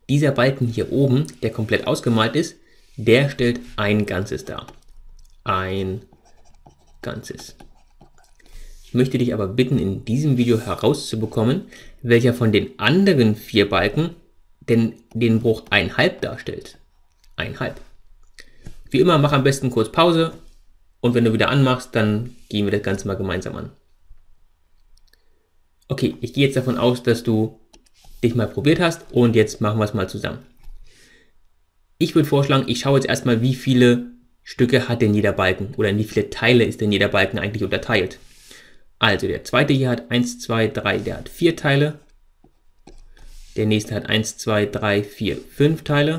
Dieser Balken hier oben, der komplett ausgemalt ist, der stellt ein Ganzes dar. Ein Ganzes. Ich möchte dich aber bitten, in diesem Video herauszubekommen, welcher von den anderen 4 Balken denn den Bruch 1/2 darstellt. 1/2. Wie immer, mach am besten kurz Pause und wenn du wieder anmachst, dann gehen wir das Ganze mal gemeinsam an. Okay, ich gehe jetzt davon aus, dass du dich mal probiert hast und jetzt machen wir es mal zusammen. Ich würde vorschlagen, ich schaue jetzt erstmal, wie viele Stücke hat denn jeder Balken oder in wie viele Teile ist denn jeder Balken eigentlich unterteilt. Also der zweite hier hat 1, 2, 3, der hat 4 Teile. Der nächste hat 1, 2, 3, 4, 5 Teile.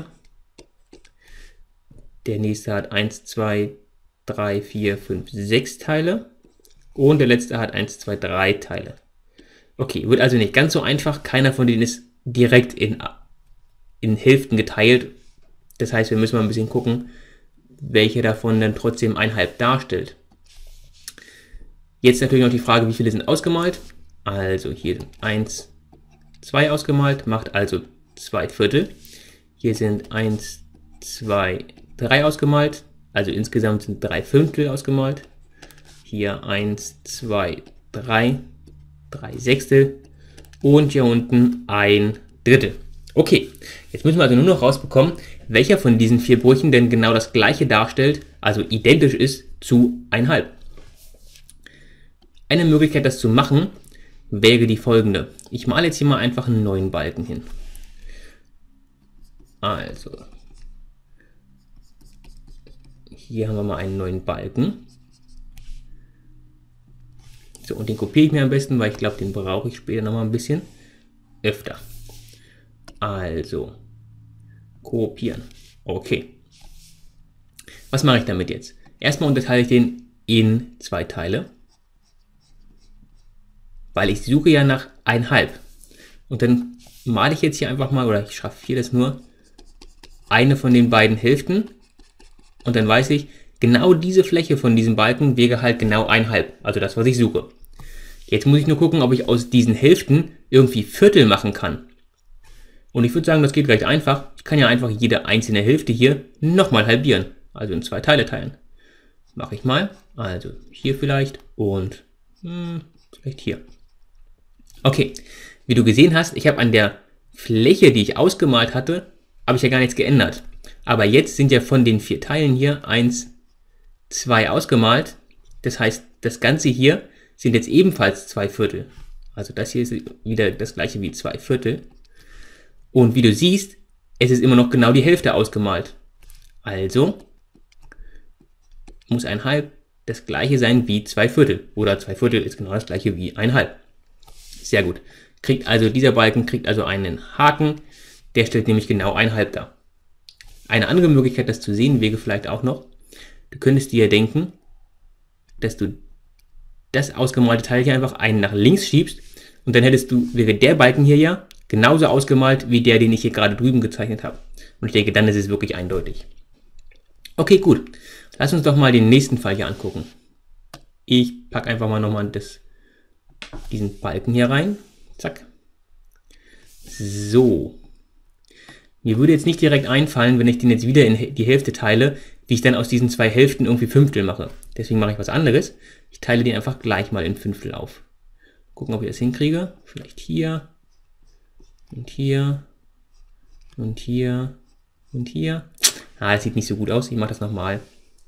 Der nächste hat 1, 2, 3, 4, 5, 6 Teile. Und der letzte hat 1, 2, 3 Teile. Okay, wird also nicht ganz so einfach. Keiner von denen ist direkt in Hälften geteilt. Das heißt, wir müssen mal ein bisschen gucken, welche davon dann trotzdem 1/2 darstellt. Jetzt natürlich noch die Frage, wie viele sind ausgemalt. Also hier sind 1, 2 ausgemalt, macht also 2/4. Hier sind 1, 2, 3 ausgemalt, also insgesamt sind 3/5 ausgemalt. Hier 1, 2, 3, 3/6 und hier unten 1/3. Okay, jetzt müssen wir also nur noch rausbekommen, welcher von diesen 4 Brüchen denn genau das gleiche darstellt, also identisch ist zu 1/2. Eine Möglichkeit, das zu machen, wäre die folgende. Ich male jetzt hier mal einfach einen neuen Balken hin. Also, hier haben wir mal einen neuen Balken. So, und den kopiere ich mir am besten, weil ich glaube, den brauche ich später nochmal ein bisschen öfter. Also, kopieren. Okay. Was mache ich damit jetzt? Erstmal unterteile ich den in 2 Teile, weil ich suche ja nach 1/2. Und dann male ich jetzt hier einfach mal, oder ich schraffiere das nur, eine von den beiden Hälften. Und dann weiß ich, genau diese Fläche von diesem Balken wäre halt genau 1/2, also das, was ich suche. Jetzt muss ich nur gucken, ob ich aus diesen Hälften irgendwie Viertel machen kann. Und ich würde sagen, das geht recht einfach. Ich kann ja einfach jede einzelne Hälfte hier nochmal halbieren, also in 2 Teile teilen. Mache ich mal, also hier vielleicht und vielleicht hier. Okay, wie du gesehen hast, ich habe an der Fläche, die ich ausgemalt hatte, habe ich ja gar nichts geändert. Aber jetzt sind ja von den 4 Teilen hier 1, 2 ausgemalt. Das heißt, das Ganze hier sind jetzt ebenfalls 2/4. Also das hier ist wieder das gleiche wie 2/4. Und wie du siehst, es ist immer noch genau die Hälfte ausgemalt. Also muss 1/2 das gleiche sein wie 2/4. Oder 2/4 ist genau das gleiche wie 1/2. Sehr gut. Dieser Balken kriegt also einen Haken. Der stellt nämlich genau 1/2 dar. Eine andere Möglichkeit, das zu sehen, wäre vielleicht auch noch, du könntest dir denken, dass du das ausgemalte Teil hier einfach einen nach links schiebst und dann wäre der Balken hier ja genauso ausgemalt wie der, den ich hier gerade drüben gezeichnet habe. Und ich denke, dann ist es wirklich eindeutig. Okay, gut. Lass uns doch mal den nächsten Fall hier angucken. Ich packe einfach mal nochmal diesen Balken hier rein. Zack. So. Mir würde jetzt nicht direkt einfallen, wenn ich den jetzt wieder in die Hälfte teile, wie ich dann aus diesen 2 Hälften irgendwie Fünftel mache. Deswegen mache ich was anderes. Ich teile den einfach gleich mal in Fünftel auf. Gucken, ob ich das hinkriege. Vielleicht hier und hier und hier und hier. Ah, das sieht nicht so gut aus. Ich mache das nochmal.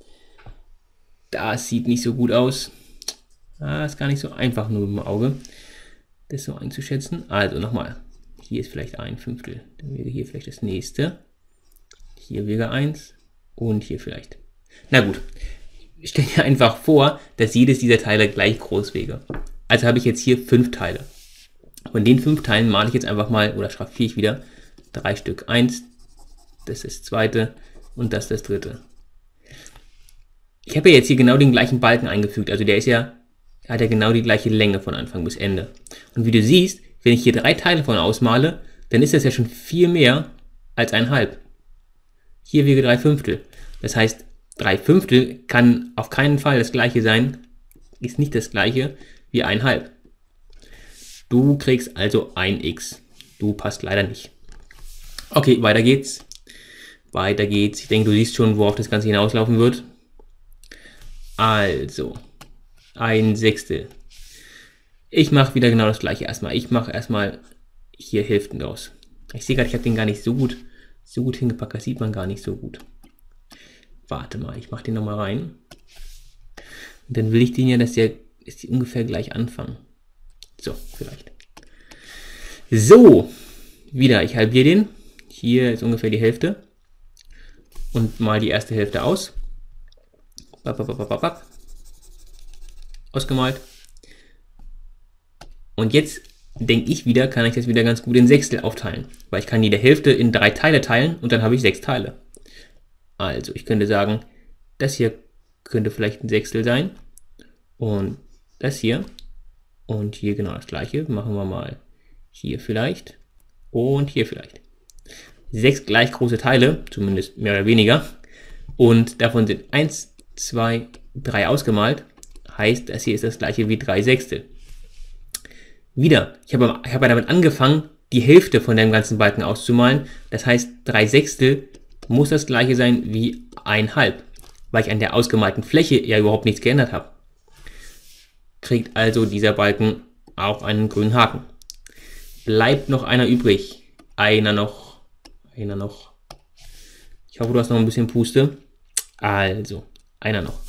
Das sieht nicht so gut aus. Ah, ist gar nicht so einfach nur im Auge, das so einzuschätzen. Also nochmal. Hier ist vielleicht 1/5. Dann wäre hier vielleicht das nächste. Hier wäre 1 und hier vielleicht. Na gut. Stell dir einfach vor, dass jedes dieser Teile gleich groß wäre. Also habe ich jetzt hier 5 Teile. Von den 5 Teilen male ich jetzt einfach mal, oder schraffiere ich wieder, 3 Stück. 1, das ist das zweite und das das dritte. Ich habe ja jetzt hier genau den gleichen Balken eingefügt. Also der hat ja genau die gleiche Länge von Anfang bis Ende. Und wie du siehst, wenn ich hier 3 Teile von ausmale, dann ist das ja schon viel mehr als 1/2. Hier wäre 3/5. Das heißt, 3/5 kann auf keinen Fall das gleiche sein, ist nicht das gleiche wie 1/2. Du kriegst also ein X. Du passt leider nicht. Okay, weiter geht's. Weiter geht's. Ich denke, du siehst schon, worauf das Ganze hinauslaufen wird. Also, 1/6. Ich mache wieder genau das gleiche erstmal. Ich mache erstmal hier Hälften draus. Ich sehe gerade, ich habe den gar nicht so gut hingepackt. Das sieht man gar nicht so gut. Warte mal, ich mache den nochmal rein. Und dann will ich den ja, dass die ungefähr gleich anfangen. So, vielleicht. So, wieder, ich halbiere den. Hier ist ungefähr die Hälfte. Und mal die erste Hälfte aus. Ausgemalt. Und jetzt denke ich wieder, kann ich das wieder ganz gut in Sechstel aufteilen. Weil ich kann jede Hälfte in 3 Teile teilen und dann habe ich 6 Teile. Also ich könnte sagen, das hier könnte vielleicht ein Sechstel sein. Und das hier. Und hier genau das gleiche. Machen wir mal hier vielleicht. Und hier vielleicht. 6 gleich große Teile, zumindest mehr oder weniger. Und davon sind 1, 2, 3 ausgemalt. Heißt, das hier ist das gleiche wie 3 Sechstel. Wieder, ich habe damit angefangen, die Hälfte von dem ganzen Balken auszumalen. Das heißt, 3 Sechstel muss das gleiche sein wie 1/2, weil ich an der ausgemalten Fläche ja überhaupt nichts geändert habe. Kriegt also dieser Balken auch einen grünen Haken. Bleibt noch einer übrig. Einer noch. Ich hoffe, du hast noch ein bisschen Puste. Also, einer noch.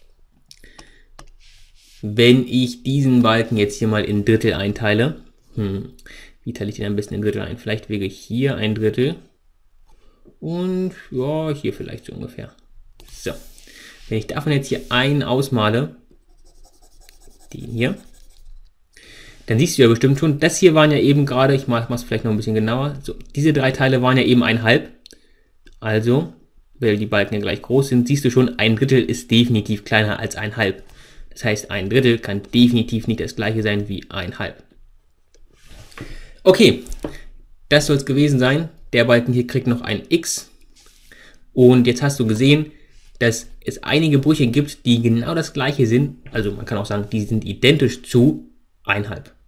Wenn ich diesen Balken jetzt hier mal in Drittel einteile, wie teile ich den am besten in Drittel ein? Vielleicht wäge ich hier ein Drittel und ja, hier vielleicht so ungefähr. So, wenn ich davon jetzt hier einen ausmale, den hier, dann siehst du ja bestimmt schon, das hier waren ja eben gerade, ich mache es vielleicht noch ein bisschen genauer, so, diese 3 Teile waren ja eben 1/2, also, weil die Balken ja gleich groß sind, siehst du schon, ein Drittel ist definitiv kleiner als 1/2. Das heißt, ein Drittel kann definitiv nicht das gleiche sein wie 1/2. Okay, das soll es gewesen sein. Der Balken hier kriegt noch ein X. Und jetzt hast du gesehen, dass es einige Brüche gibt, die genau das gleiche sind. Also man kann auch sagen, die sind identisch zu 1/2.